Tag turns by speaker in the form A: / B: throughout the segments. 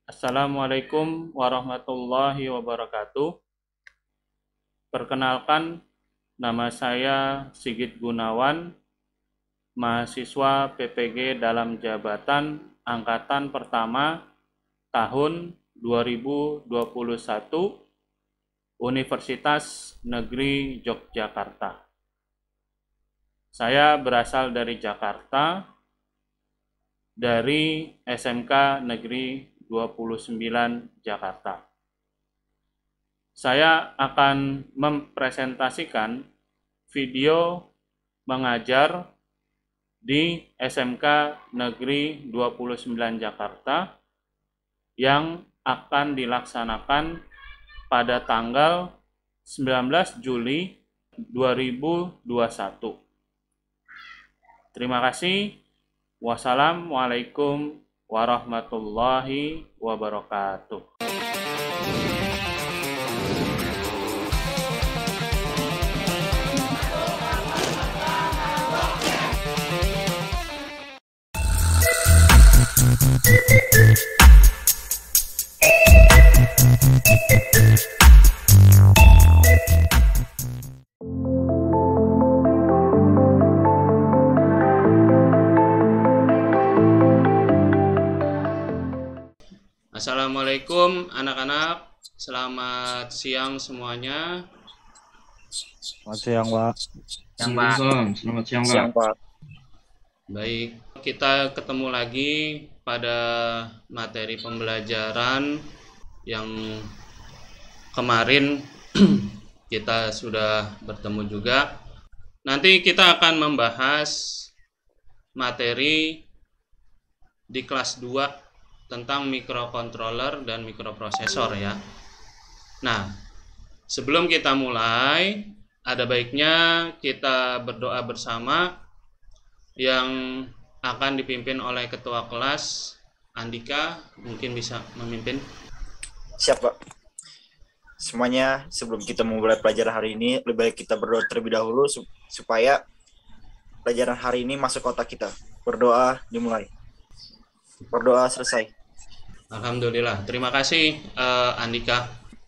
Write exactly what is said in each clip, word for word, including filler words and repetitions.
A: Assalamualaikum warahmatullahi wabarakatuh. Perkenalkan, nama saya Sigit Gunawan, mahasiswa P P G dalam jabatan Angkatan Pertama tahun dua ribu dua puluh satu Universitas Negeri Yogyakarta. Saya berasal dari Jakarta, dari S M K Negeri dua puluh sembilan Jakarta. Saya akan mempresentasikan video mengajar di S M K Negeri dua puluh sembilan Jakarta yang akan dilaksanakan pada tanggal sembilan belas Juli dua ribu dua puluh satu. Terima kasih. Wassalamualaikum warahmatullahi wabarakatuh. Assalamualaikum anak-anak, selamat siang semuanya.
B: Selamat siang, Pak.
C: Siang, Pak. Selamat siang, Pak.
D: Siang, Pak.
A: Baik, kita ketemu lagi pada materi pembelajaran yang kemarin kita sudah bertemu juga. Nanti kita akan membahas materi di kelas dua tentang microcontroller dan microprosesor ya. Nah, sebelum kita mulai, ada baiknya kita berdoa bersama yang akan dipimpin oleh Ketua Kelas Andika, mungkin bisa memimpin.
D: Siap, Pak. Semuanya, sebelum kita memulai pelajaran hari ini, lebih baik kita berdoa terlebih dahulu supaya pelajaran hari ini masuk otak kita. Berdoa dimulai. Berdoa selesai.
A: Alhamdulillah. Terima kasih uh, Andika.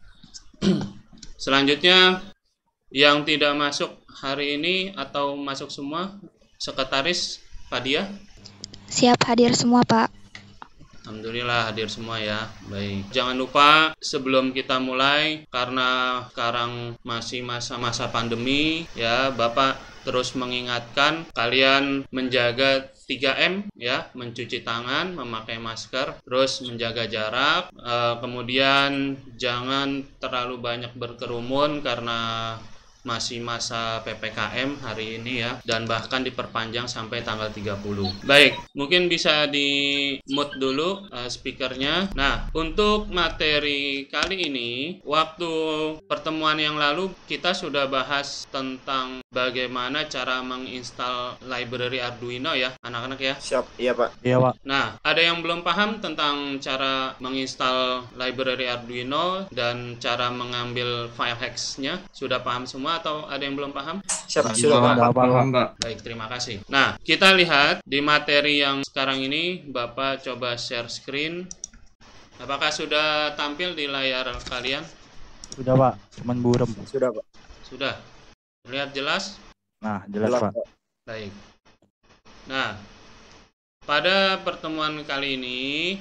A: Selanjutnya yang tidak masuk hari ini atau masuk semua, Sekretaris Fadia.
E: Siap hadir semua, Pak.
A: Alhamdulillah hadir semua ya. Baik. Jangan lupa sebelum kita mulai, karena sekarang masih masa-masa pandemi ya, Bapak terus mengingatkan kalian menjaga tiga M ya, mencuci tangan, memakai masker, terus menjaga jarak, e, kemudian jangan terlalu banyak berkerumun karena masih masa P P K M hari ini ya, dan bahkan diperpanjang sampai tanggal tiga puluh. Baik, mungkin bisa di mute dulu uh, speakernya. Nah, untuk materi kali ini, waktu pertemuan yang lalu kita sudah bahas tentang bagaimana cara menginstal library Arduino ya, anak-anak ya.
D: Siap, iya, Pak.
B: Iya, Pak.
A: Nah, ada yang belum paham tentang cara menginstal library Arduino dan cara mengambil file hex-nya? Sudah paham semua atau ada yang belum paham?
D: Siap,
C: Sudah,
D: sudah, Pak.
C: paham, Pak.
A: Baik, terima kasih. Nah, kita lihat di materi yang sekarang ini, Bapak coba share screen. Apakah sudah tampil di layar kalian?
B: Sudah, Pak. Cuman burem.
D: Sudah, Pak.
A: Sudah. Terlihat jelas?
B: Nah, jelas,
D: Jelas,
B: Pak.
D: Pak.
A: Baik. Nah, pada pertemuan kali ini,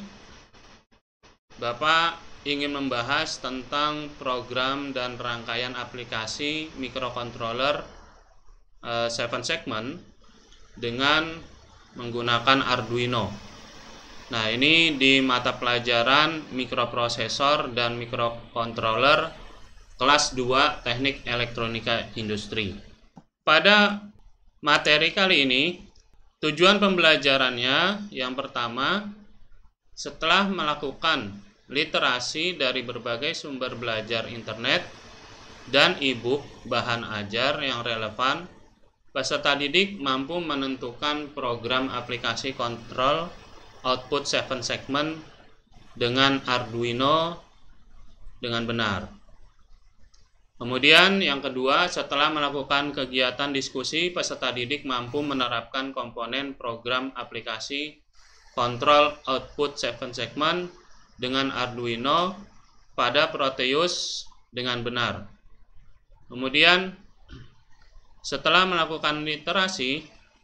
A: Bapak ingin membahas tentang program dan rangkaian aplikasi microcontroller uh, seven segment dengan menggunakan Arduino. Nah, ini di mata pelajaran mikroprosesor dan microcontroller kelas dua Teknik Elektronika Industri. Pada materi kali ini, tujuan pembelajarannya yang pertama, setelah melakukan literasi dari berbagai sumber belajar internet dan e-book bahan ajar yang relevan, peserta didik mampu menentukan program aplikasi kontrol output seven segment dengan Arduino dengan benar. Kemudian yang kedua, setelah melakukan kegiatan diskusi, peserta didik mampu menerapkan komponen program aplikasi kontrol output seven segment dengan Arduino pada Proteus dengan benar. Kemudian setelah melakukan literasi,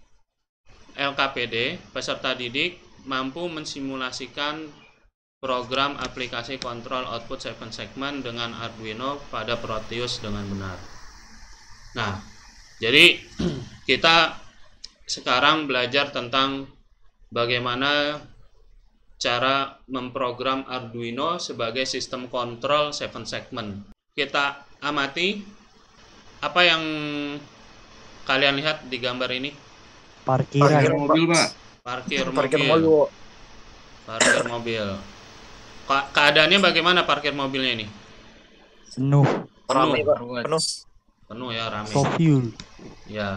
A: L K P D peserta didik mampu mensimulasikan program aplikasi kontrol output seven segment dengan Arduino pada Proteus dengan benar. Nah, jadi kita sekarang belajar tentang bagaimana cara memprogram Arduino sebagai sistem kontrol seven segment. Kita amati apa yang kalian lihat di gambar ini.
B: Parkiran.
C: Parkir mobil, Pak.
A: Parkir
D: Parkir
A: mobil.
D: mobil.
A: Parkir mobil. Ka- Keadaannya bagaimana parkir mobilnya ini?
B: Penuh.
D: Ramai, Pak.
C: Penuh.
D: Penuh.
A: Penuh ya, ramai.
B: So fuel.
A: Ya.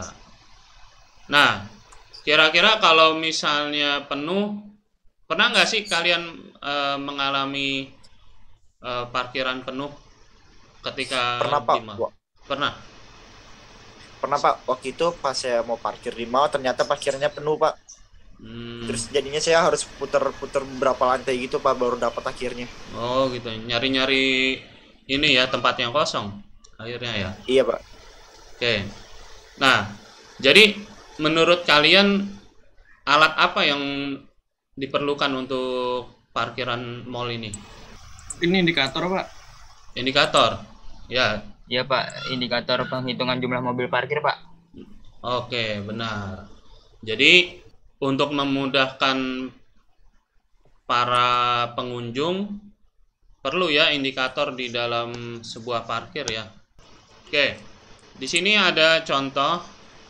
A: Nah, kira-kira kalau misalnya penuh, pernah nggak sih kalian e, mengalami e, parkiran penuh ketika
D: Pernah, Pak.
A: di mall?
D: Wah,
A: Pernah.
D: Pernah, Pak. Waktu itu pas saya mau parkir di mall, ternyata parkirnya penuh, Pak.
A: Hmm.
D: Terus jadinya saya harus putar-putar beberapa lantai gitu, Pak, baru dapat akhirnya.
A: Oh gitu, nyari-nyari ini ya tempat yang kosong akhirnya ya.
D: Iya, Pak.
A: Oke. Nah, jadi menurut kalian alat apa yang diperlukan untuk parkiran mall ini?
C: Ini indikator, Pak.
A: Indikator. Ya.
F: Ya Pak, indikator penghitungan jumlah mobil parkir Pak.
A: Oke, benar. Jadi untuk memudahkan para pengunjung perlu ya indikator di dalam sebuah parkir ya. Oke. Di sini ada contoh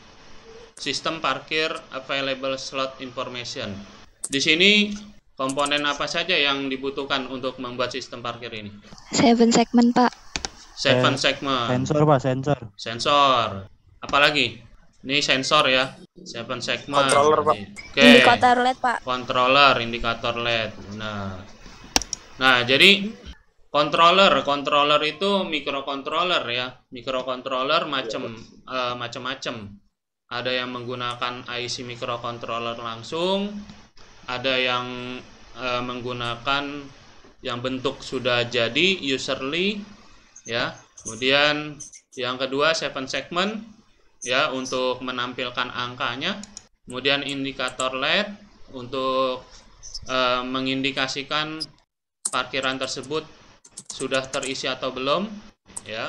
A: sistem parkir available slot information. Di sini komponen apa saja yang dibutuhkan untuk membuat sistem parkir ini?
E: Seven segment, Pak.
A: Seven
B: Eh,
A: segment.
B: Sensor pak, sensor.
A: Sensor. Apalagi? Ini sensor ya. Seven segment.
D: Controller, Pak.
A: Oke.
G: Indikator L E D, Pak.
A: Controller, indikator L E D. Nah. Nah, jadi controller, controller itu microcontroller ya. Microcontroller macam eh, macam-macam. Ada yang menggunakan I C microcontroller langsung, ada yang eh, menggunakan yang bentuk sudah jadi userly ya. Kemudian yang kedua seven segment ya untuk menampilkan angkanya. Kemudian indikator L E D untuk e, mengindikasikan parkiran tersebut sudah terisi atau belum ya.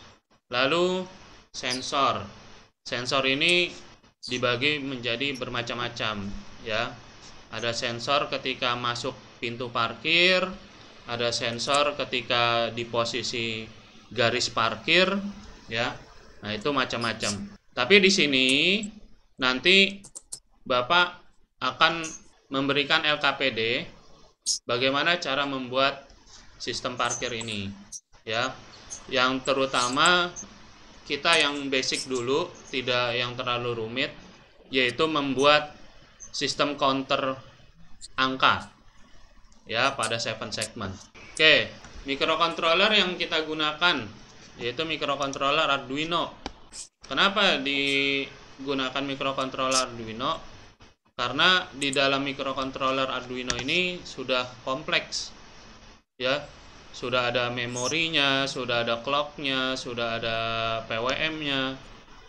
A: Lalu sensor. Sensor ini dibagi menjadi bermacam-macam ya. Ada sensor ketika masuk pintu parkir, ada sensor ketika di posisi garis parkir ya. Nah, itu macam-macam. Tapi di sini nanti Bapak akan memberikan L K P D bagaimana cara membuat sistem parkir ini ya. Yang terutama kita yang basic dulu, tidak yang terlalu rumit, yaitu membuat sistem counter angka ya pada seven segment. Oke, microcontroller yang kita gunakan yaitu microcontroller Arduino. Kenapa digunakan microcontroller Arduino? Karena di dalam microcontroller Arduino ini sudah kompleks ya. Sudah ada memorinya, sudah ada clocknya, sudah ada P W M-nya,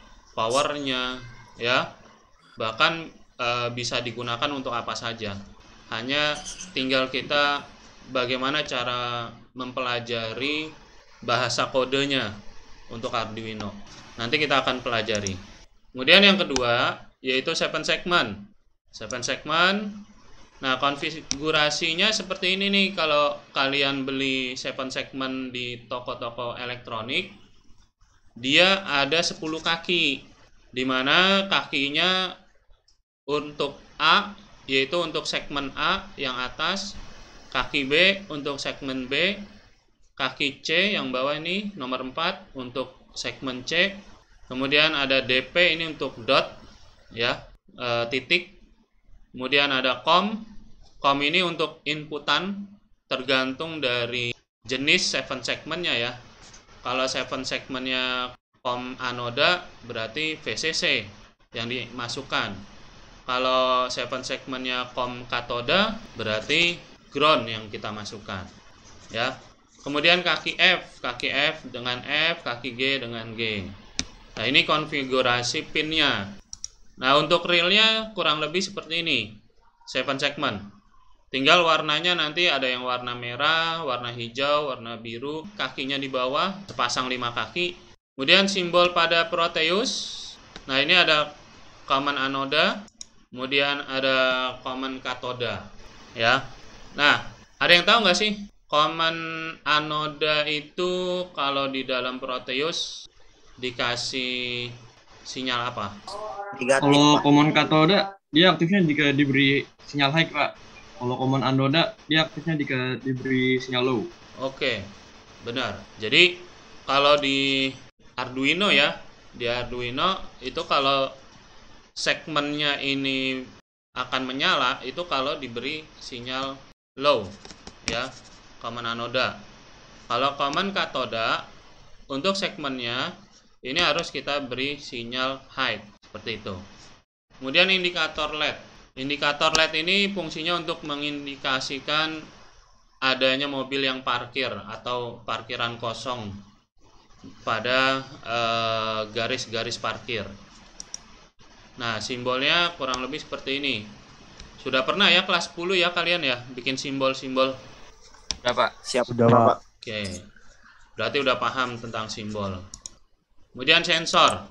A: powernya ya. Bahkan e, bisa digunakan untuk apa saja. Hanya tinggal kita bagaimana cara mempelajari bahasa kodenya untuk Arduino. Nanti kita akan pelajari. Kemudian yang kedua yaitu seven segment. seven segment. Nah, konfigurasinya seperti ini nih. Kalau kalian beli seven segment di toko-toko elektronik, dia ada sepuluh kaki. Di mana kakinya untuk A yaitu untuk segmen A yang atas, kaki B untuk segmen B, kaki C yang bawah ini nomor empat untuk segmen C. Kemudian ada D P ini untuk dot ya, e, titik. Kemudian ada COM. COM ini untuk inputan tergantung dari jenis seven segmentnya ya. Kalau seven segmentnya COM anoda berarti V C C yang dimasukkan. Kalau seven segmentnya COM katoda berarti ground yang kita masukkan, ya. Kemudian kaki F, kaki F dengan F, kaki G dengan G. Nah, ini konfigurasi pinnya. Nah, untuk realnya kurang lebih seperti ini, tujuh segment. Tinggal warnanya nanti ada yang warna merah, warna hijau, warna biru, kakinya di bawah, sepasang lima kaki. Kemudian simbol pada Proteus. Nah, ini ada common anoda, kemudian ada common katoda, ya. Nah, ada yang tahu nggak sih common anoda itu kalau di dalam Proteus dikasih sinyal apa?
D: Negatif,
C: Kalau
D: Pak.
C: common katoda, dia aktifnya jika diberi sinyal high, Pak. Kalau common anoda, dia aktifnya jika diberi sinyal low.
A: Oke, benar. Jadi kalau di Arduino ya, di Arduino itu kalau segmennya ini akan menyala itu kalau diberi sinyal low, ya, common anoda. Kalau common katoda untuk segmennya ini harus kita beri sinyal high seperti itu. Kemudian indikator L E D. Indikator L E D ini fungsinya untuk mengindikasikan adanya mobil yang parkir atau parkiran kosong pada garis-garis eh, parkir. Nah, simbolnya kurang lebih seperti ini. Sudah pernah ya kelas sepuluh ya kalian ya bikin simbol-simbol?
F: Udah, Pak.
D: Siap,
B: Sudah,
D: Pak.
B: Pak.
A: Oke. Berarti udah paham tentang simbol. Kemudian sensor.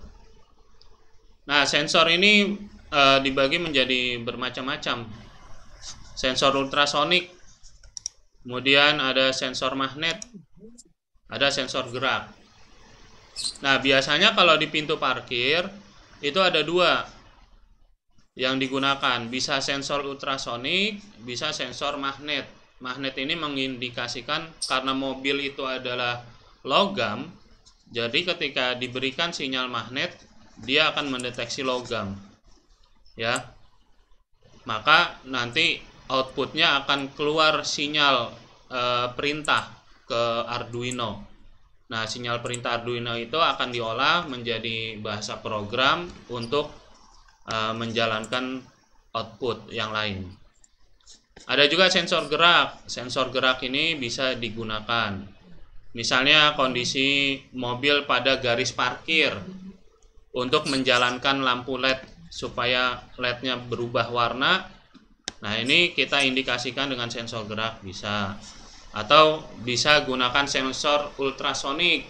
A: Nah, sensor ini e, dibagi menjadi bermacam-macam. Sensor ultrasonik. Kemudian ada sensor magnet. Ada sensor gerak. Nah, biasanya kalau di pintu parkir itu ada dua yang digunakan, bisa sensor ultrasonik, bisa sensor magnet. Magnet ini mengindikasikan karena mobil itu adalah logam, jadi ketika diberikan sinyal magnet, dia akan mendeteksi logam, ya. Maka nanti outputnya akan keluar sinyal e, perintah ke Arduino. Nah, sinyal perintah Arduino itu akan diolah menjadi bahasa program untuk menjalankan output yang lain. Ada juga sensor gerak. Sensor gerak ini bisa digunakan. Misalnya kondisi mobil pada garis parkir untuk menjalankan lampu L E D supaya L E D-nya berubah warna. Nah, ini kita indikasikan dengan sensor gerak bisa. Atau bisa gunakan sensor ultrasonik.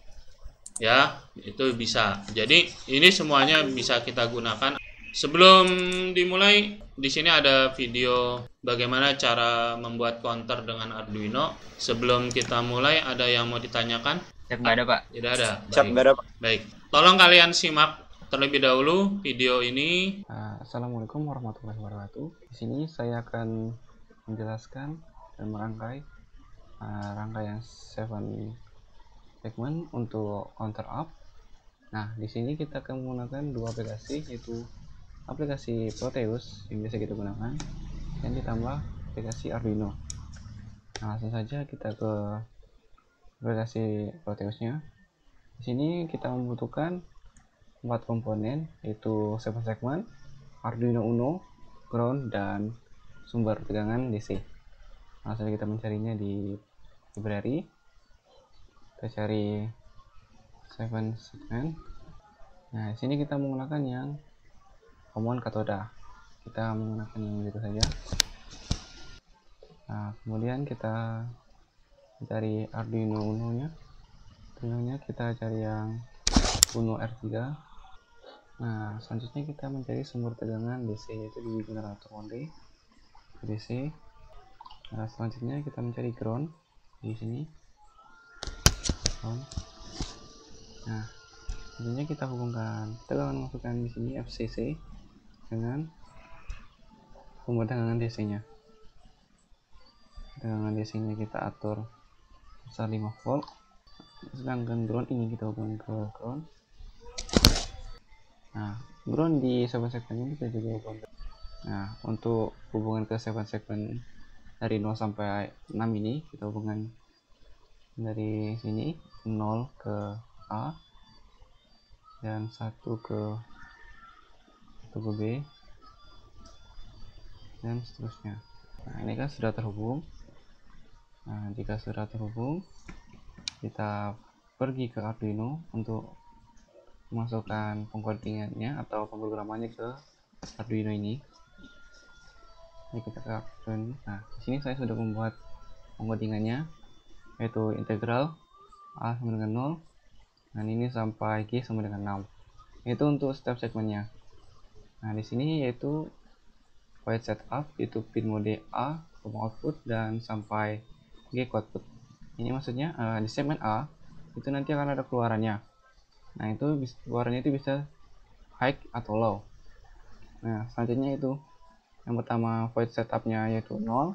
A: Ya, itu bisa. Jadi ini semuanya bisa kita gunakan. Sebelum dimulai, di sini ada video bagaimana cara membuat counter dengan Arduino. Sebelum kita mulai, ada yang mau ditanyakan?
F: Siap, nggak ada, Pak.
A: Tidak ada.
D: Siap,
A: Baik.
D: nggak ada, Pak.
A: Baik. Tolong kalian simak terlebih dahulu video ini.
G: Uh, Assalamualaikum warahmatullahi wabarakatuh. Di sini saya akan menjelaskan dan merangkai uh, rangkaian tujuh segment untuk counter up. Nah, di sini kita akan menggunakan dua aplikasi, yaitu aplikasi Proteus yang biasa kita gunakan dan ditambah aplikasi Arduino. Nah, langsung saja kita ke aplikasi Proteusnya. Di sini kita membutuhkan empat komponen, yaitu tujuh segment, Arduino Uno, ground, dan sumber tegangan D C. Langsung kita mencarinya di library. Kita cari tujuh segment. Nah, di sini kita menggunakan yang common katoda. Kita menggunakan yang itu saja. Nah, kemudian kita cari Arduino Uno-nya. Arduino-nya kita cari yang Uno R tiga. Nah, selanjutnya kita mencari sumber tegangan D C, yaitu di generator only D C. Nah, selanjutnya kita mencari ground di sini. Ground. Nah, selanjutnya kita hubungkan, kita akan masukkan di sini F C C dengan sumber tegangan D C-nya. Tegangan D C-nya kita atur besar lima volt. Sedangkan ground ini kita hubungkan ke ground. Nah, ground di tujuh segmen ini kita juga hubungkan. Nah, untuk hubungan ke tujuh segmen dari nol sampai enam ini kita hubungkan dari sini nol ke A dan satu ke satu ke B dan seterusnya. Nah, ini kan sudah terhubung. Nah, jika sudah terhubung, kita pergi ke Arduino untuk memasukkan pengcodingannya atau pemrogramannya ke Arduino ini. Ini kita ke Arduino. Nah, di sini saya sudah membuat pengcodingannya, yaitu integral A sama dengan nol, dan ini sampai G sama dengan enam. Itu untuk step segmennya. Nah, di sini yaitu void setup, yaitu pin mode A output dan sampai G output. Ini maksudnya uh, di segmen A itu nanti akan ada keluarannya. Nah, itu keluarannya itu bisa high atau low. Nah, selanjutnya itu yang pertama void setupnya yaitu nol,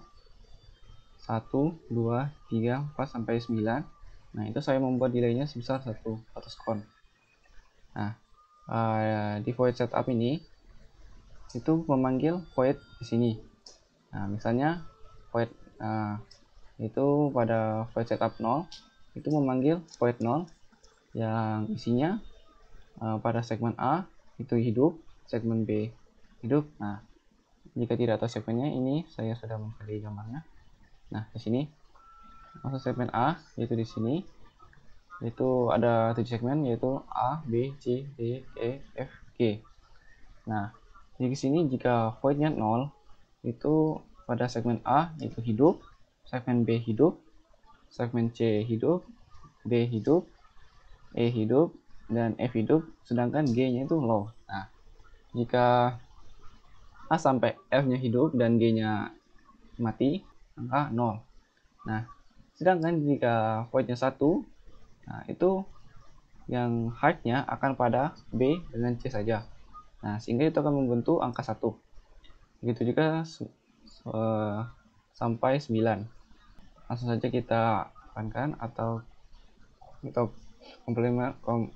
G: satu, dua, tiga, empat sampai sembilan. Nah, itu saya membuat delaynya sebesar satu sekon. Nah, uh, di void setup ini itu memanggil void di sini. Nah, misalnya void uh, itu pada void setup nol itu memanggil void nol yang isinya uh, pada segmen A itu hidup, segmen B hidup. Nah, jika tidak tahu segmennya, ini saya sudah memberi gambarnya. Nah, di sini masuk segmen A, yaitu di sini itu ada tujuh segmen, yaitu A, B, C, D, E, F, G. Nah, di sini jika voidnya nol, itu pada segmen A itu hidup, segmen B hidup, segmen C hidup, D hidup, E hidup, dan F hidup, sedangkan G-nya itu low. Nah, jika A sampai F-nya hidup dan G-nya mati, angka nol. Nah, sedangkan jika voidnya satu, nah itu yang high-nya akan pada B dengan C saja. Nah, sehingga itu akan membentuk angka satu. Begitu juga uh, sampai sembilan. Langsung saja kita tekankan atau kita compile kom,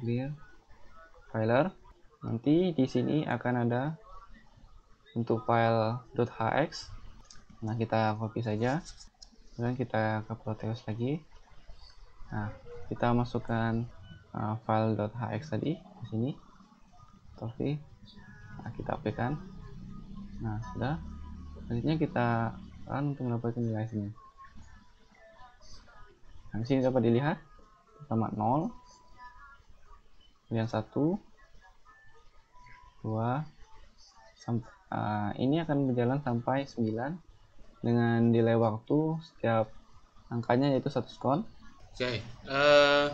G: compiler. Nanti di sini akan ada untuk file .hx. Nah, kita copy saja. Kemudian kita ke Proteus lagi. Nah, kita masukkan uh, file .hx tadi di sini. Oke. Nah, kita aplikasikan. Nah, sudah. Selanjutnya kita run untuk mendapatkan nilai sini. Nah, di sini dapat dilihat pertama nol, kemudian satu, dua, sampai uh, ini akan berjalan sampai sembilan dengan delay waktu setiap angkanya yaitu satu sekon.
A: Oke, okay. uh,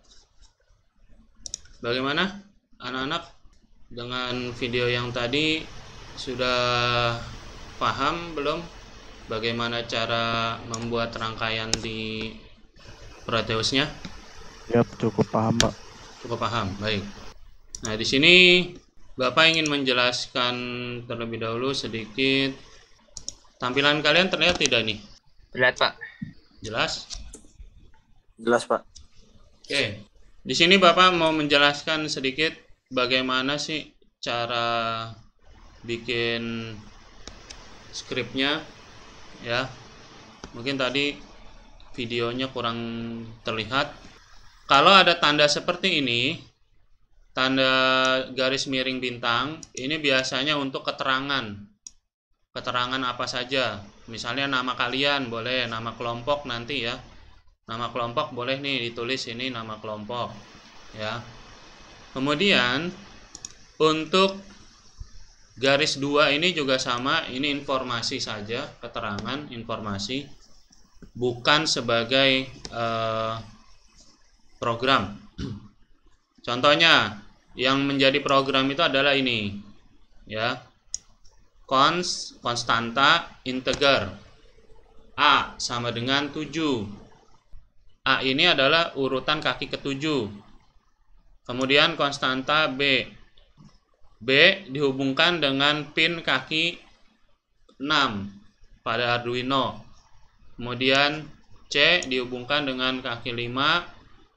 A: bagaimana anak-anak dengan video yang tadi, sudah paham belum bagaimana cara membuat rangkaian di Proteusnya?
B: Ya, cukup paham, Pak.
A: Cukup paham, baik. Nah, di sini Bapak ingin menjelaskan terlebih dahulu sedikit. Tampilan kalian terlihat tidak nih?
F: Terlihat, Pak.
A: Jelas?
D: Jelas, Pak.
A: Oke. Di sini Bapak mau menjelaskan sedikit bagaimana sih cara bikin skripnya, ya. Mungkin tadi videonya kurang terlihat. Kalau ada tanda seperti ini, tanda garis miring bintang, ini biasanya untuk keterangan. Keterangan apa saja. Misalnya nama kalian boleh, nama kelompok nanti ya. Nama kelompok boleh nih ditulis ini nama kelompok, ya. Kemudian untuk garis dua ini juga sama, ini informasi saja, keterangan, informasi, bukan sebagai eh, program. Contohnya, yang menjadi program itu adalah ini, ya. Const, konstanta, integer. A sama dengan tujuh. A ini adalah urutan kaki ketujuh. Kemudian konstanta B. B dihubungkan dengan pin kaki enam pada Arduino. Kemudian C dihubungkan dengan kaki lima,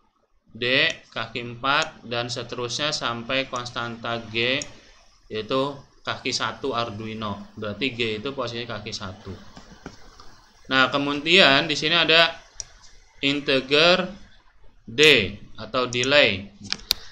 A: D kaki empat, dan seterusnya sampai konstanta G yaitu kaki satu Arduino. Berarti G itu posisi kaki satu. Nah, kemudian di sini ada integer D atau delay.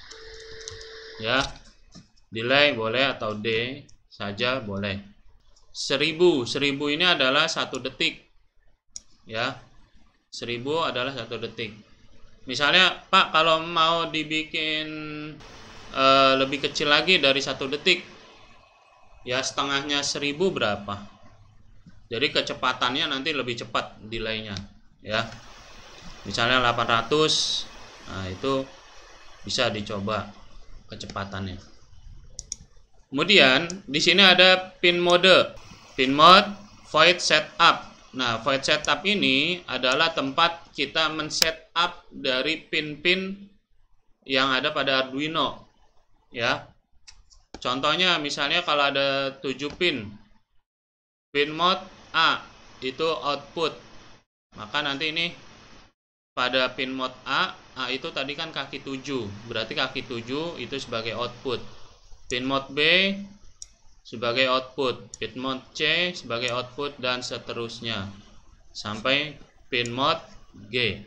A: Ya. Delay boleh atau D saja boleh. seribu. seribu ini adalah satu detik. Ya. seribu adalah satu detik. Misalnya, Pak, kalau mau dibikin e, lebih kecil lagi dari satu detik, ya setengahnya seribu berapa? Jadi kecepatannya nanti lebih cepat delaynya, ya. Misalnya delapan ratus, nah itu bisa dicoba kecepatannya. Kemudian di sini ada pin mode, pin mode void setup. Nah, void setup ini adalah tempat kita men-setup dari pin-pin yang ada pada Arduino, ya. Contohnya misalnya kalau ada tujuh pin, pin mode A itu output, maka nanti ini pada pin mode A, A itu tadi kan kaki tujuh, berarti kaki tujuh itu sebagai output. Pin mode B sebagai output, pin mode C sebagai output, dan seterusnya sampai pin mode G,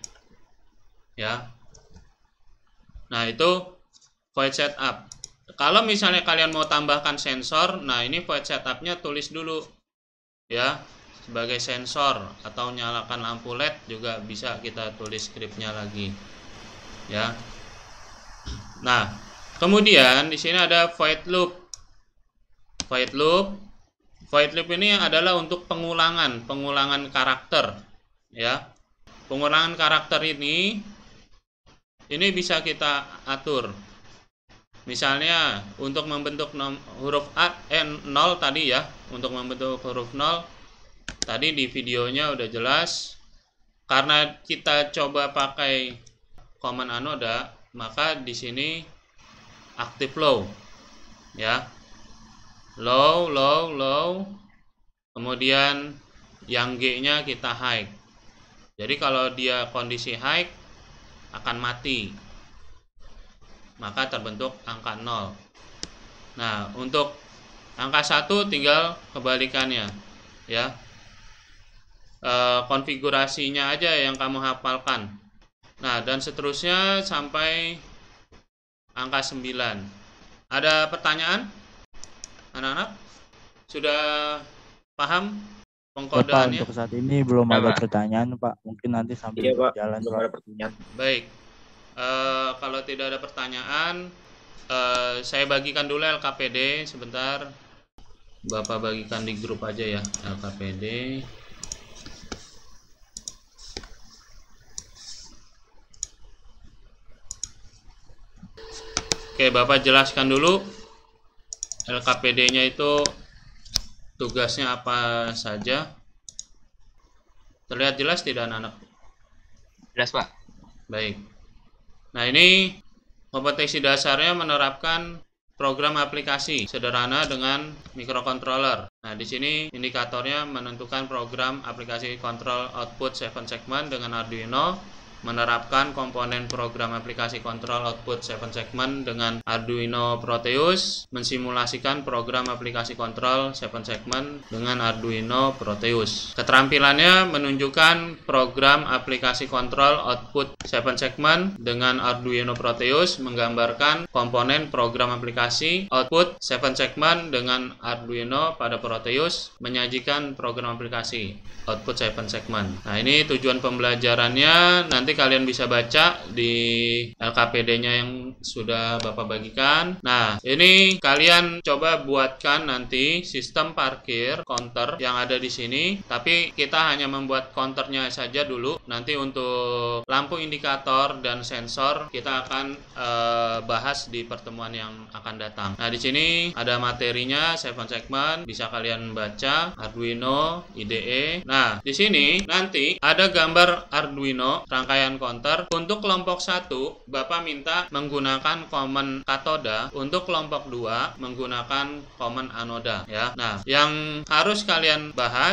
A: ya. Nah, itu void setup. Kalau misalnya kalian mau tambahkan sensor, nah ini void setupnya tulis dulu, ya, sebagai sensor, atau nyalakan lampu L E D juga bisa kita tulis scriptnya lagi, ya. Nah, kemudian di sini ada void loop. Void loop, void loop ini adalah untuk pengulangan, pengulangan karakter, ya. Pengulangan karakter ini, ini bisa kita atur. Misalnya untuk membentuk nom, huruf A, eh, nol tadi ya, untuk membentuk huruf nol, tadi di videonya udah jelas. Karena kita coba pakai command anoda, maka di sini active low, ya. Low, low, low, kemudian yang G-nya kita high. Jadi kalau dia kondisi high akan mati, maka terbentuk angka nol. Nah, untuk angka satu tinggal kebalikannya, ya. E, konfigurasinya aja yang kamu hafalkan. Nah, dan seterusnya sampai angka sembilan. Ada pertanyaan? Anak-anak sudah paham
B: Pak,
A: pengkodeannya?
B: untuk saat ini belum
F: Ya,
B: ada
F: Pak.
B: pertanyaan, Pak. Mungkin nanti sambil
D: Iya, Pak.
B: jalan,
D: Belum
B: Pak.
D: ada pertanyaan.
A: Baik, eh, kalau tidak ada pertanyaan, eh, saya bagikan dulu L K P D sebentar. Bapak bagikan di grup aja ya, L K P D. Oke, Bapak jelaskan dulu L K P D-nya itu tugasnya apa saja. Terlihat jelas tidak, anak-anak?
F: Jelas, Pak.
A: Baik. Nah, ini kompetensi dasarnya menerapkan program aplikasi sederhana dengan microcontroller. Nah, di sini indikatornya menentukan program aplikasi kontrol output tujuh segment dengan Arduino, menerapkan komponen program aplikasi kontrol output tujuh segment dengan Arduino Proteus, mensimulasikan program aplikasi kontrol tujuh segment dengan Arduino Proteus. Keterampilannya menunjukkan program aplikasi kontrol output tujuh segment dengan Arduino Proteus, menggambarkan komponen program aplikasi output tujuh segment dengan Arduino pada Proteus, menyajikan program aplikasi output tujuh segment. Nah, ini tujuan pembelajarannya. Nanti Nanti kalian bisa baca di L K P D-nya yang sudah Bapak bagikan. Nah, ini kalian coba buatkan nanti sistem parkir counter yang ada di sini. Tapi kita hanya membuat counternya saja dulu. Nanti untuk lampu indikator dan sensor kita akan eh, bahas di pertemuan yang akan datang. Nah, di sini ada materinya tujuh segment, bisa kalian baca Arduino I D E. Nah, di sini nanti ada gambar Arduino rangkaian counter. Untuk kelompok satu, Bapak minta menggunakan command katoda. Untuk kelompok dua, menggunakan command anoda, ya. Nah, yang harus kalian bahas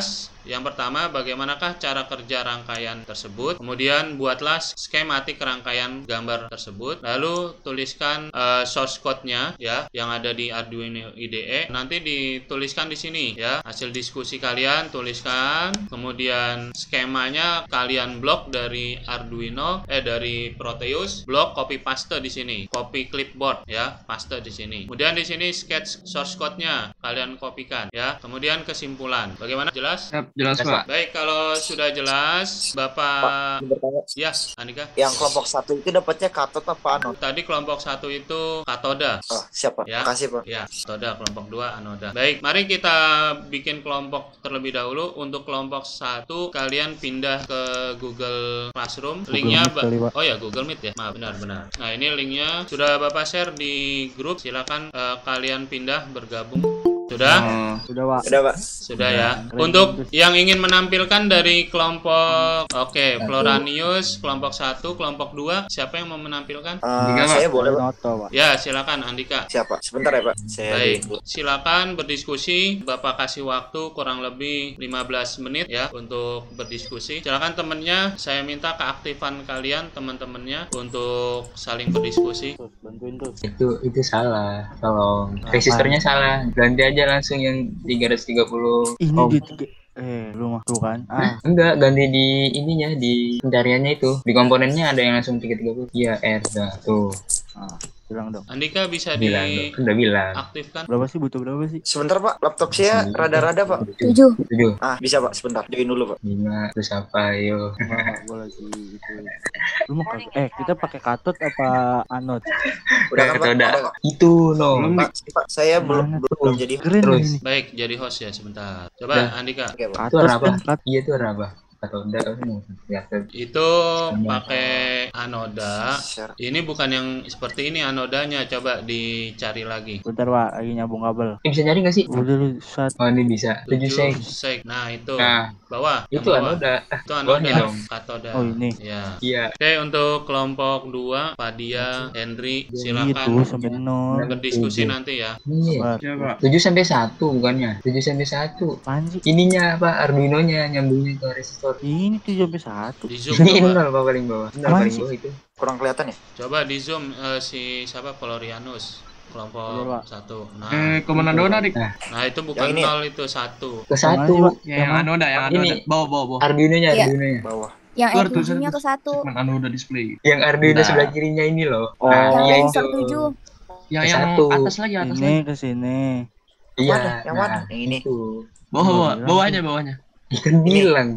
A: Yang pertama, bagaimanakah cara kerja rangkaian tersebut? Kemudian buatlah skematik rangkaian gambar tersebut. Lalu tuliskan uh, source code-nya ya yang ada di Arduino I D E. Nanti dituliskan di sini ya. Hasil diskusi kalian tuliskan. Kemudian skemanya kalian blok dari Arduino eh dari Proteus, blok copy paste di sini. Copy clipboard ya, paste di sini. Kemudian di sini sketch source code-nya kalian kopikan ya. Kemudian kesimpulan. Bagaimana, jelas?
C: Yap, jelas Pak.
A: Baik, kalau sudah jelas, Bapak
D: Pak, bertanya,
A: ya, Andika.
D: yang kelompok satu itu dapatnya katot apa anod?
A: Tadi kelompok satu itu katoda.
D: Oh, siap Pak.
A: Ya.
D: Makasih Pak.
A: Ya, katoda. Kelompok dua anoda. Baik, mari kita bikin kelompok terlebih dahulu. Untuk kelompok satu, kalian pindah ke Google Classroom.
B: Google
A: Linknya,
B: Meet kali, Pak.
A: oh ya, Google Meet ya. Maaf, benar-benar. Nah, ini linknya sudah Bapak share di grup. Silakan eh, kalian pindah bergabung. Sudah?
B: Udah, Pak.
D: Udah Pak.
A: Sudah ya.
B: Keren.
A: Untuk yang ingin menampilkan dari kelompok oke, Floranius, kelompok satu, kelompok dua, siapa yang mau menampilkan?
D: Eh,
C: Andika, Pak.
D: saya boleh Pak.
B: Noto, Pak.
A: Ya, silakan Andika.
D: Siapa? Sebentar ya Pak. Saya
A: Baik,
D: dulu.
A: silakan berdiskusi. Bapak kasih waktu kurang lebih lima belas menit ya untuk berdiskusi. Silakan temennya, saya minta keaktifan kalian teman-temannya untuk saling berdiskusi.
B: Tuh, bantuin tuh.
F: Itu itu salah. Tolong. Resistornya salah. Ganti aja langsung yang tiga ratus tiga puluh
B: Ini
F: ohm.
B: di tiga. Eh, lu mah tuh kan. Ah,
F: Enggak, ganti di ininya, di pencariannya itu. Di komponennya ada yang langsung tiga ratus tiga puluh. Iya, R dah tuh.
B: ah, bilang dong.
A: Andika bisa
F: Bilang dong. Kan udah bilang.
A: diaktifkan.
B: Berapa sih, butuh berapa sih?
D: Sebentar Pak. Laptop saya rada-rada Pak.
E: Tujuh.
F: Tujuh.
D: Ah, bisa Pak. Sebentar. Join dulu Pak.
F: Lima. Terus apa, ayo.
B: Gua lagi itu. Lu mau pakai eh kita pakai katot apa anod?
D: Udah kan Pak?
F: Kata udah.
D: Udah, Pak?
F: Itu no.
C: Belum.
D: Pak, Pak, saya belum
B: Mana
D: belum,
B: tuh?
D: belum jadi.
B: Keren
F: Terus.
B: ini.
A: Baik, jadi host ya sebentar. Coba
F: Dah.
A: Andika.
D: Oke Pak.
F: Itu
B: Katot
F: warna apa?
B: kan kat-
F: Iya, itu warna apa? Atau enggak? Ya,
A: Itu pakai anoda.
D: Share.
A: Ini bukan yang seperti ini anodanya. Coba dicari lagi.
B: Bentar, Pak, lagi nyambung kabel.
F: bisa nyari nggak sih?
B: Udah lu sat.
F: Oh, ini bisa. Tujuh
A: Tujuh
F: sek.
A: sek. Nah, itu.
F: Nah,
A: Bawah. yang
F: itu
A: bawah.
F: anoda.
A: Itu
F: Bawahnya
A: anoda.
F: dong.
A: Katoda.
B: Oh, ini.
A: Ya.
F: Iya.
A: Oke, untuk kelompok dua, Fadia, Henry,
B: Itu
A: silakan
B: sampai nol.
A: berdiskusi nanti ya.
F: Iya.
B: Sabar.
C: Siap Pak.
F: tujuh sampai satu bukannya. tujuh sampai satu.
B: Apaan sih?
F: Ininya apa? Arduino-nya nyambungnya ke resistor.
B: Ini tujuh sampai satu.
A: Di zoom
F: Ini
A: coba.
F: nol Pak, paling bawah. Nol
B: Apaan
F: paling
B: sih?
F: bawah itu.
D: Kurang kelihatan ya?
A: Coba di zoom eh, si siapa Florianus kelompok
B: Iya, Pak.
A: satu. Nah,
C: Eh, komandan Dona dik.
A: nah itu bukan
D: Yang ini ya?
A: nol itu satu.
F: Ke
B: Yang mana sih,
F: satu.
B: Pak?
C: Ya, yang
B: mana?
C: anoda, yang anoda.
F: Ini.
C: Bawa, bawa, bawa.
F: Arduino-nya,
E: Iya.
F: Arduino-nya.
D: Bawah.
E: Yang
C: Keluar
E: E
C: tuh,
E: tujuh-nya ke satu.
C: Segmen anoda display.
F: Yang Arduino
C: Nah.
F: sebelah kirinya ini loh.
B: Oh.
F: Nah,
E: Yang
F: iya itu.
E: resistor tujuh.
C: Yang
F: Ke
C: yang
F: satu.
C: atas lagi, atas
B: Ini
C: lagi.
B: ke sini.
F: Iya.
D: Mana? Yang mana? Yang ini.
F: Itu.
C: Bawah, bawah.
B: Bilang
C: Bawahnya, bawahnya.
F: Ikan bilang.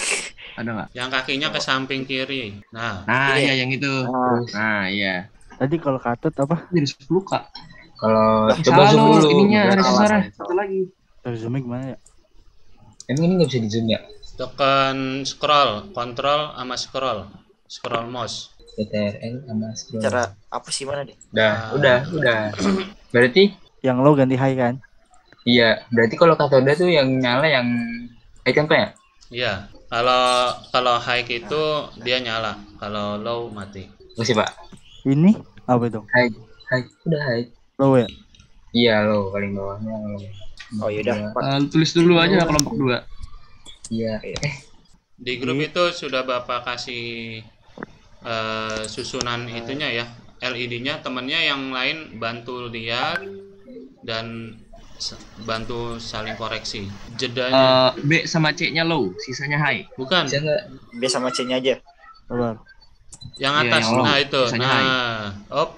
C: Ada nggak?
A: Yang kakinya ke samping kiri. Nah,
C: Nah,
D: Ini
C: iya yang itu.
B: Ah,
F: Terus
C: Nah, iya.
B: tadi kalau katot apa?
C: Jadi sepuluh Kak.
F: kalau
C: Eh,
F: coba
C: salah
F: zoom
C: lu,
F: dulu.
C: ininya
F: Biar
C: resistornya.
F: awas.
C: Satu lagi.
B: Zoomnya gimana ya?
F: Emang ini nggak bisa di zoom ya?
A: tekan scroll, kontrol sama scroll. Scroll mouse.
F: C T R L sama scroll.
D: Cara apa sih mana deh?
F: Udah,
A: Ah.
F: udah, udah. Berarti
B: Yang low ganti high kan?
F: iya, berarti kalau katoda tuh yang nyala yang item apa ya?
A: Iya. Kalau kalau high itu dia nyala, kalau low mati.
F: Masih Pak.
B: Ini apa itu?
F: High, high, udah high.
B: Low ya?
F: Iya low, paling bawahnya low.
D: Oh yaudah, Pak.
C: Eh, tulis dulu aja kelompok dua.
F: Iya. Eh,
A: Di grup itu sudah Bapak kasih eh, susunan itunya ya, L E D-nya. Temennya yang lain bantu lihat dan s- bantu saling koreksi. Jedanya.
C: Eh, B sama C-nya low, sisanya high.
A: Bukan,
F: bisa nggak?
D: B sama C-nya aja.
B: Sabar.
A: yang
C: Iya,
A: atas.
C: yang low,
A: Nah itu.
C: sisanya
A: Nah, op.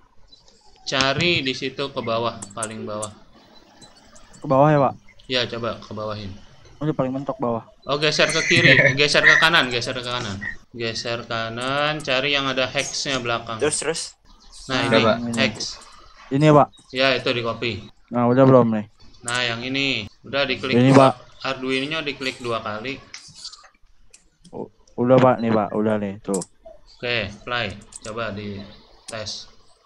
A: Cari di situ ke bawah, paling bawah.
B: Ke bawah ya, Pak?
A: Ya, coba ke bawahin.
B: Udah paling mentok bawah.
A: Oh, geser ke kiri, geser ke kanan, geser ke kanan. Geser kanan, cari yang ada hex-nya belakang.
D: Terus terus.
A: Nah,
B: Nah,
A: ini
F: Coba.
A: hex.
B: Ini ya, Pak?
A: Ya, itu di copy.
B: Nah, udah belum nih?
A: Nah, yang ini udah diklik
B: Ini,
A: dua.
B: Pak.
A: Arduino-nya diklik dua kali.
B: U- Udah, Pak, nih, Pak. Udah nih, tuh.
A: Oke, play. Coba di tes.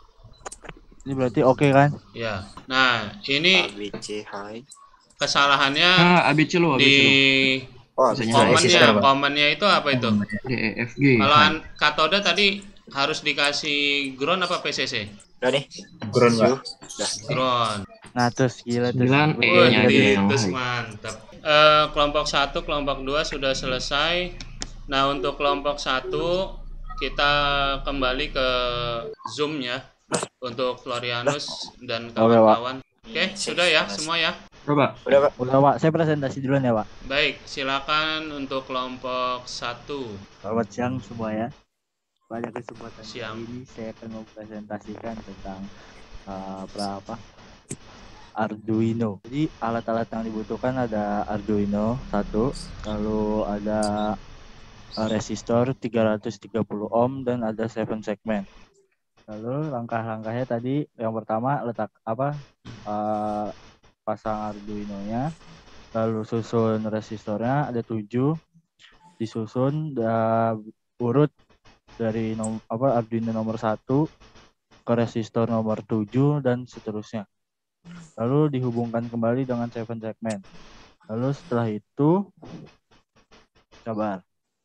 B: Ini berarti oke kan?
A: Ya. Nah, ini
D: A B C high.
A: kesalahannya
C: Ah, A B C low, A B C
A: di
C: low.
D: Oh,
C: Bisa
D: bisa.
C: nyala.
A: komennya.
F: Pak.
A: Komennya itu apa itu?
C: D E F G.
A: Kalau an- katoda tadi harus dikasih ground apa P C C?
D: Udah nih.
F: Ground, Pak.
D: Tujuh. Udah.
A: Ground.
B: Nah, terus gila terus.
C: Sembilan,
B: Gua
C: E-nya
B: lihat
C: dia
B: nih.
C: yang
A: Terus
C: high.
A: mantap. eh, kelompok satu, kelompok dua sudah selesai. Nah, untuk kelompok satu kita kembali ke Zoom ya untuk Florianus dan
B: Oke, Pak.
A: kawan-kawan. Oke, sudah ya semua ya.
C: Coba.
D: Udah Pak.
B: Udah Pak, saya presentasi duluan ya Pak.
A: Baik, silakan untuk kelompok satu.
B: Selamat siang semua ya. Pada kesempatan
A: Siang.
B: kali ini saya akan mempresentasikan tentang uh, berapa Arduino. Jadi alat-alat yang dibutuhkan ada Arduino satu, lalu ada uh, resistor tiga ratus tiga puluh ohm dan ada seven segment. Lalu langkah-langkahnya tadi yang pertama letak apa uh, pasang Arduino-nya, lalu susun resistornya ada tujuh, disusun da, urut dari nom, apa Arduino nomor satu ke resistor nomor tujuh dan seterusnya. Lalu dihubungkan kembali dengan seven segment. Lalu setelah itu coba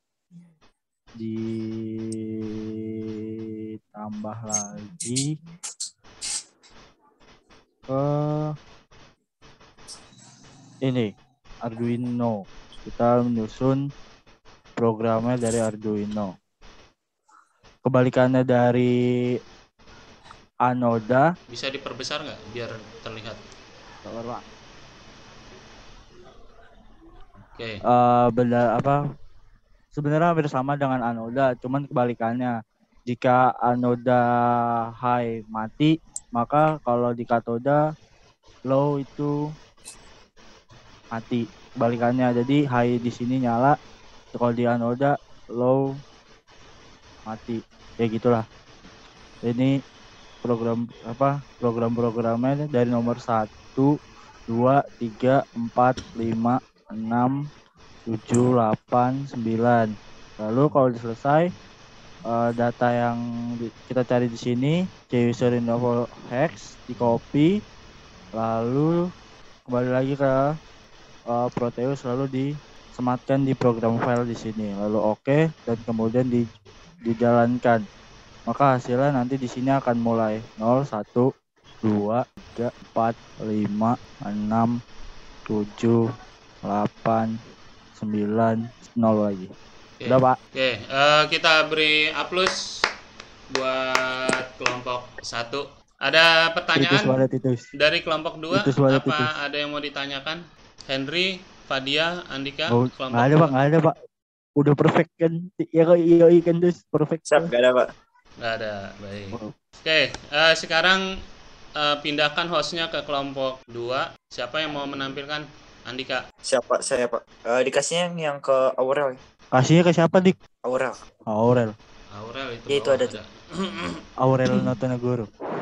B: ditambah lagi ke ini Arduino. Kita menyusun programnya dari Arduino. Kebalikannya dari anoda.
A: Bisa diperbesar nggak biar terlihat?
B: Coba,
A: Oke.
B: uh, benda apa sebenarnya hampir sama dengan anoda, cuman kebalikannya. Jika anoda high mati, maka kalau di katoda low itu mati. Kebalikannya, jadi high di sini nyala, kalau di anoda low mati. Ya gitulah. Ini program apa program-programnya dari nomor satu, dua, tiga, empat, lima, enam, tujuh, delapan, sembilan. Lalu kalau selesai uh, data yang di, kita cari di sini C user info hex di copy, lalu kembali lagi ke uh, Proteus, lalu disematkan di program file di sini, lalu oke okay, dan kemudian di, dijalankan. Maka hasilnya nanti di sini akan mulai nol, satu, dua, tiga, empat, lima, enam, tujuh, delapan, sembilan, nol lagi.
A: Oke.
B: Udah Pak.
A: Oke, eh, kita beri A plus buat kelompok satu. Ada
B: Titus
A: pertanyaan
B: pada titus.
A: dari kelompok dua?
B: Titus pada
A: Apa
B: titus.
A: ada yang mau ditanyakan? Henry, Fadia, Andika,
B: Oh,
A: kelompok
B: nggak ada
A: dua?
B: Pak, nggak ada Pak. Udah perfect kan? Ya kok iya kan terus perfect.
D: Siap, gak ada Pak.
A: Nggak ada, baik.
B: Oh.
A: Oke, eh, sekarang eh, pindahkan hostnya ke kelompok dua. Siapa yang mau menampilkan? Andika.
D: Siapa? Saya Pak. Eh, dikasihnya yang, yang ke Aurel.
B: Kasihnya ke siapa Dik?
D: Aurel.
B: Aurel.
A: Aurel itu.
D: Ya, itu
A: bawah
D: ada tuh.
B: Aurel Notonegoro.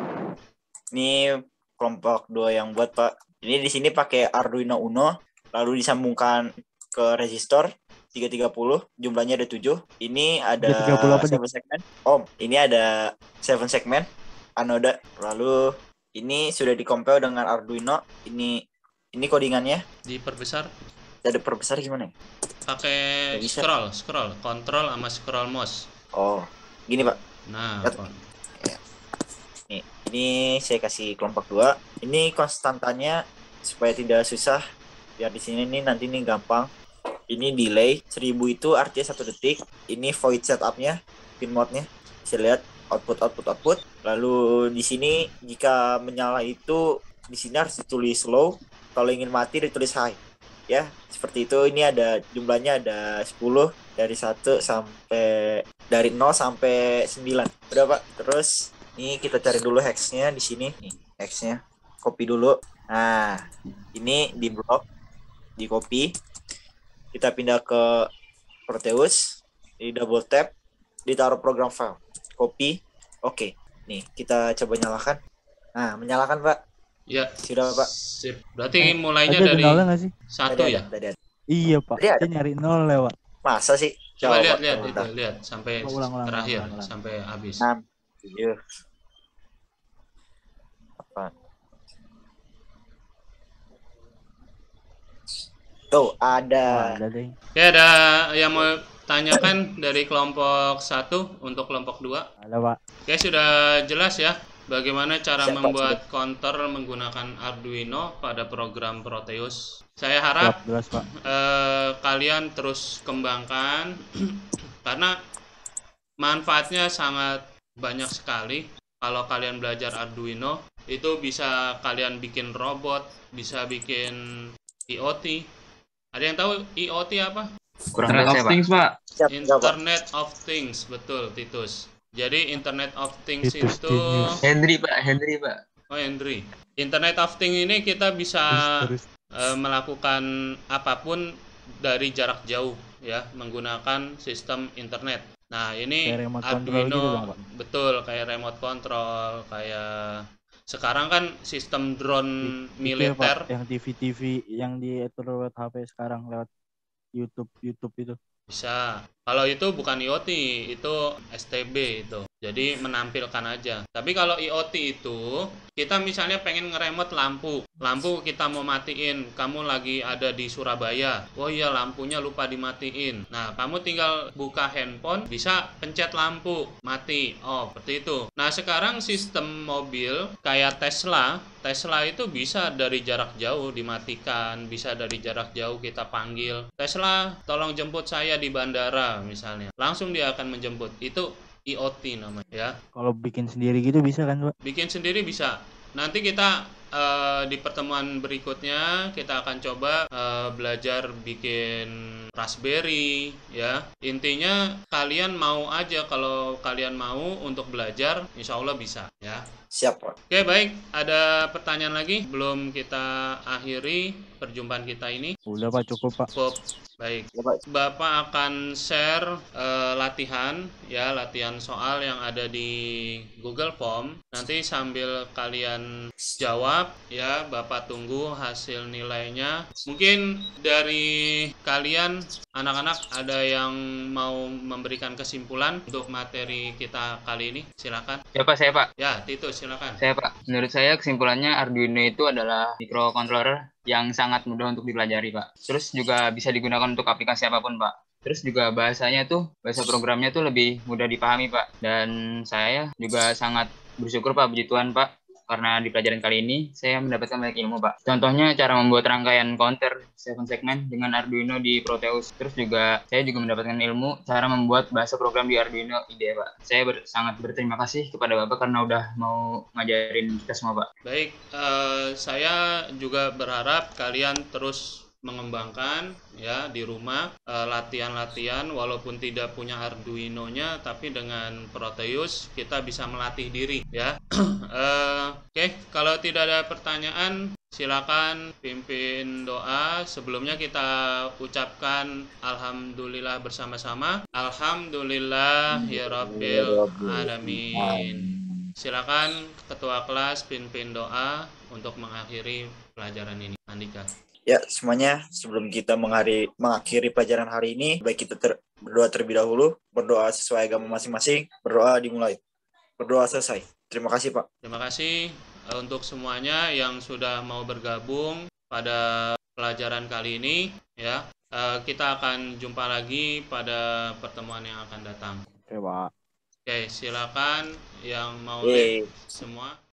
D: Ini kelompok dua yang buat Pak. Ini di sini pakai Arduino Uno, lalu disambungkan ke resistor tiga ratus tiga puluh, jumlahnya ada tujuh. Ini ada
B: tiga ratus tiga puluh apa, Dik?
D: seven segment. Oh, ini ada seven segment anoda. Lalu ini sudah dikompil dengan Arduino. Ini ini codingannya.
A: Diperbesar.
D: Ada perbesar gimana ya?
A: Pakai
D: Nggak bisa.
A: scroll, scroll, control sama scroll mouse.
D: Oh, gini Pak.
A: Nah,
D: Lihat.
A: apa?
D: Nih, ini saya kasih kelompok dua. Ini konstantannya supaya tidak susah. Biar di sini nih nanti nih gampang. Ini delay seribu itu artinya satu detik. Ini void setupnya, pin mode-nya. Bisa lihat output output output. Lalu di sini jika menyala itu di sini harus ditulis low. Kalau ingin mati ditulis high. Ya, seperti itu. Ini ada jumlahnya ada sepuluh dari satu sampai dari nol sampai sembilan. Udah Pak. Terus ini kita cari dulu hex-nya di sini. Nih, hex-nya. Copy dulu. Nah, ini di blok, di copy. Kita pindah ke Proteus, di double tap, ditaruh program file, copy, oke. Nih, kita coba nyalakan. Nah, menyalakan Pak.
A: Ya.
D: Sudah Pak.
A: Sip. Berarti
B: Eh,
A: mulainya
B: Ada
A: dari
B: nolnya nggak sih?
A: satu
D: Tadi
A: ya.
D: ada, tadi ada.
B: Iya Pak.
D: Tadi ada.
B: Saya nyari nol lewat.
D: Masa sih?
A: Coba lihat
D: Pak,
A: lihat itu,
D: bentar.
A: lihat sampai
B: Ulang, ulang,
A: terakhir,
B: ulang, ulang.
A: sampai habis.
D: enam, tujuh, delapan. Tuh, ada.
B: Wah, ada deh.
A: Oke, ada yang mau tanyakan dari kelompok satu untuk kelompok dua?
B: Ada Pak.
A: Oke, sudah jelas ya bagaimana cara
D: Siap, Pak,
A: membuat counter menggunakan Arduino pada program Proteus. Saya harap
B: Siap, jelas Pak.
A: eh, kalian terus kembangkan karena manfaatnya sangat banyak sekali. Kalau kalian belajar Arduino, itu bisa kalian bikin robot, bisa bikin I o T. Ada yang tahu I o T apa?
F: Kurang
C: Internet
F: jelas
C: of
F: ya, Pak.
C: Things, Pak.
D: Siap, enggak, Pak.
A: Internet of Things, betul, Titus. Jadi Internet of Things
B: Titus
A: itu,
B: genius.
F: Henry, Pak. Henry, Pak.
A: oh Henry. Internet of Things ini kita bisa
B: Terus, terus.
A: eh, melakukan apapun dari jarak jauh ya, menggunakan sistem internet. Nah, ini
B: Kayak remote control
A: Arduino,
B: gitu dong, Pak.
A: betul, kayak remote control, kayak sekarang kan sistem drone
B: Itu ya,
A: militer.
B: Pak, yang T V T V yang diatur lewat H P sekarang lewat YouTube YouTube itu.
A: Bisa. Kalau itu bukan I o T, itu S T B itu. Jadi menampilkan aja. Tapi kalau I o T itu, kita misalnya pengen ngeremot lampu. Lampu kita mau matiin, kamu lagi ada di Surabaya. Oh iya, lampunya lupa dimatiin. Nah, kamu tinggal buka handphone, bisa pencet lampu, mati. Oh, seperti itu. Nah, sekarang sistem mobil kayak Tesla, Tesla itu bisa dari jarak jauh dimatikan, bisa dari jarak jauh kita panggil. Tesla, tolong jemput saya di bandara misalnya. Langsung dia akan menjemput. Itu I o T namanya ya.
B: Kalau bikin sendiri gitu bisa kan, Pak?
A: Bikin sendiri bisa. Nanti kita eh, di pertemuan berikutnya kita akan coba eh, belajar bikin Raspberry ya. Intinya kalian mau aja, kalau kalian mau untuk belajar, insya Allah bisa ya.
D: Siap, Pak.
A: Oke, baik. Ada pertanyaan lagi? Belum kita akhiri perjumpaan kita ini.
B: Udah Pak, cukup Pak.
A: Cukup. Baik.
D: Ya, Pak.
A: Bapak akan share eh, latihan ya, latihan soal yang ada di Google Form. Nanti sambil kalian jawab ya, Bapak tunggu hasil nilainya. Mungkin dari kalian anak-anak ada yang mau memberikan kesimpulan untuk materi kita kali ini? Silakan.
F: Siapa saya, Pak?
A: Ya, Titus silakan.
F: Saya, Pak. Menurut saya kesimpulannya Arduino itu adalah microcontroller yang sangat mudah untuk dipelajari, Pak. Terus juga bisa digunakan untuk aplikasi apapun, Pak. Terus juga bahasanya tuh, bahasa programnya tuh lebih mudah dipahami, Pak. Dan saya juga sangat bersyukur, Pak, puji Tuhan, Pak. Karena di pelajaran kali ini, saya mendapatkan banyak ilmu, Pak. Contohnya, cara membuat rangkaian counter seven segment dengan Arduino di Proteus. Terus juga, saya juga mendapatkan ilmu cara membuat bahasa program di Arduino I D E, Pak. Saya ber- sangat berterima kasih kepada Bapak karena udah mau ngajarin kita semua, Pak.
A: Baik, eh, saya juga berharap kalian terus mengembangkan ya di rumah eh, latihan-latihan, walaupun tidak punya Arduino-nya, tapi dengan Proteus kita bisa melatih diri ya. Eh, Oke, kalau tidak ada pertanyaan, silakan pimpin doa. Sebelumnya kita ucapkan alhamdulillah bersama-sama. Alhamdulillah ya rabbil alamin. Silakan ketua kelas pimpin doa untuk mengakhiri pelajaran ini. Andika.
D: Ya, semuanya sebelum kita mengakhiri, mengakhiri pelajaran hari ini, baik kita ter, berdoa terlebih dahulu, berdoa sesuai agama masing-masing, berdoa dimulai, berdoa selesai. Terima kasih, Pak.
A: Terima kasih eh, untuk semuanya yang sudah mau bergabung pada pelajaran kali ini ya. Eh, kita akan jumpa lagi pada pertemuan yang akan datang.
B: Oke Pak.
A: Oke, silakan yang mau
D: Yeay.
A: live semua.